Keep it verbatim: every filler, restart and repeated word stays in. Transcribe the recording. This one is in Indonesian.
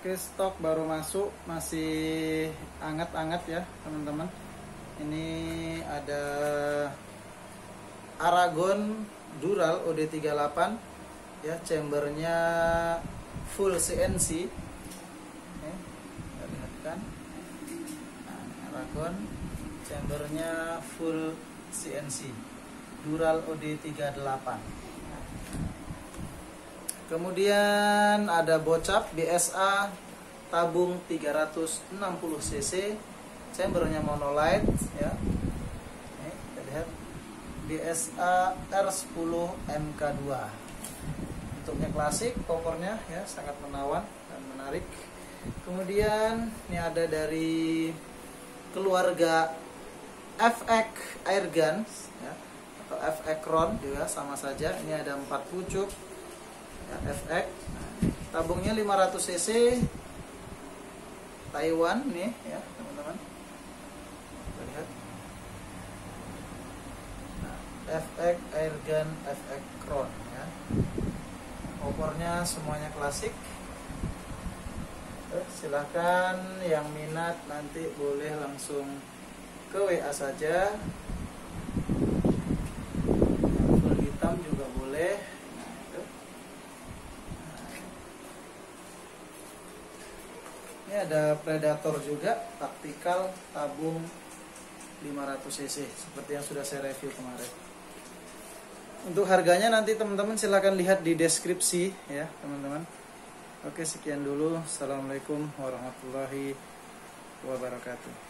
Oke, stok baru masuk, masih anget-anget ya teman-teman. Ini ada Aragon Dural O D tiga puluh delapan ya, chambernya full C N C. Oke, kita lihat kan. Nah, Aragon chambernya full C N C, Dural O D tiga puluh delapan. Kemudian ada bocap B S A tabung tiga ratus enam puluh cc, chambernya monolight ya. Ini kita lihat B S A R sepuluh M K dua. Bentuknya klasik, popornya ya sangat menawan dan menarik. Kemudian ini ada dari keluarga F X Airgun ya, atau F X Ron juga sama saja. Ini ada empat pucuk ya, F X. Tabungnya lima ratus cc Taiwan nih ya teman-teman. Lihat. Nah, F X Airgun F X Crown ya. Popornya semuanya klasik. Eh, silahkan yang minat nanti boleh langsung ke W A saja. Yang full hitam juga boleh. Nah, itu. Ini ada Predator juga, taktikal tabung lima ratus cc seperti yang sudah saya review kemarin. Untuk harganya nanti teman-teman silahkan lihat di deskripsi ya teman-teman. Oke, sekian dulu. Assalamualaikum warahmatullahi wabarakatuh.